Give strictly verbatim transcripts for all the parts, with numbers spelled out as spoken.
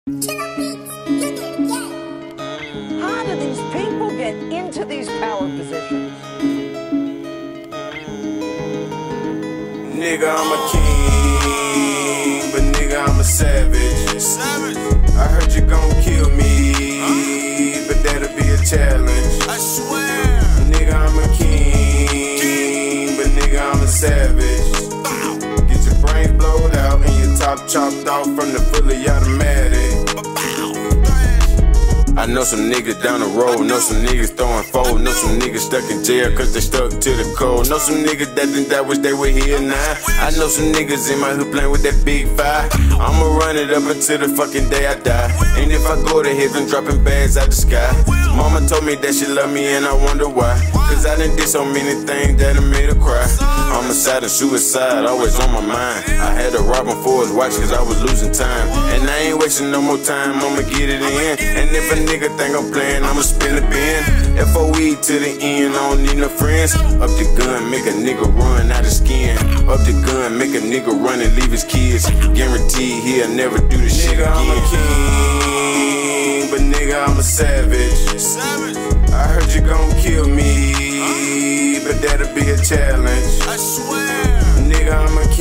How do these people get into these power positions? Nigga, I'm a king, but nigga, I'm a savage. Savage. I heard you gon' kill me, huh? But that'll be a challenge. I swear. Nigga, I'm a king, but nigga, I'm a savage. Bow. Get your brains blowed out and your top chopped off from the fully automatic. I know some niggas down the road, know some niggas throwing fold, know some niggas stuck in jail cause they stuck to the code. Know some niggas that think that wish they were here now. I know some niggas in my hood playing with that big five. I'ma run it up until the fucking day I die. And if I go to heaven dropping bags out the sky. Mama told me that she love me and I wonder why. Cause I done did so many things that have made her cry. Homicide and suicide always on my mind. I had to rob him for his watch cause I was losing time. And I ain't wasting no more time, I'ma get it in. And if a nigga think I'm playing, I'ma spin the bin. F O E to the end, I don't need no friends. Up the gun, make a nigga run out of skin. Up the gun, make a nigga run and leave his kids. Guaranteed he'll never do the shit again. I'm a king, but nigga, I'm a savage. I heard you gon' kill me, but that'll be a challenge. I swear. Nigga, I'm a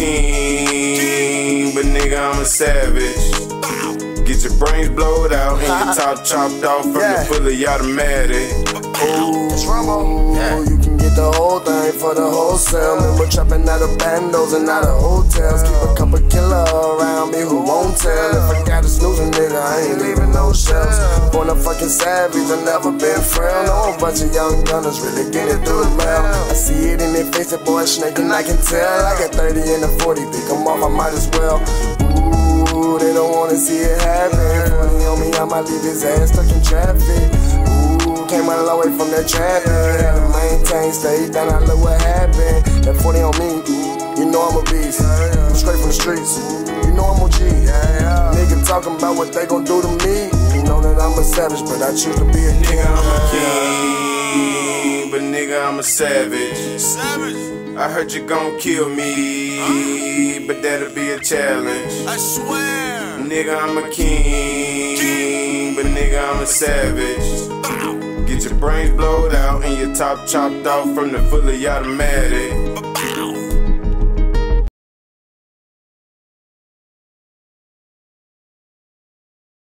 king, but nigga, I'm a savage. Get your brains blowed out and your top chopped off from yeah. the fully automatic. Ooh, it's Rumble. Yeah. You can get the whole thing for the wholesale. Man, we're trapping out of bandos and out of hotels. Keep a couple killer around me who won't tell. If I got a snoozing nigga, I ain't leaving no shells. Born a fucking savage, I never been frail. No, a bunch of young gunners really get it through the mail. I see it in their face, that boy snaking, I can tell. I got thirty and a forty, pick them off, I might as well. Ooh, they don't wanna see it happen. forty on me, I might leave his ass stuck in traffic. Ooh, came a long way from that traffic. Had to maintain, stay down, I look what happened. That forty on me, you know I'm a beast. I'm straight from the streets, you know I'm a G. Nigga talking about what they gon' do to me. You know that I'm a savage, but I choose to be a king. Nigga, I'm a king, but nigga, I'm a savage. Savage. I heard you gon' kill me, huh? But that'll be a challenge. I swear. Nigga, I'm a king, king, but nigga, I'm a savage. Bow. Get your brains blowed out and your top chopped off from the fully automatic. Bow.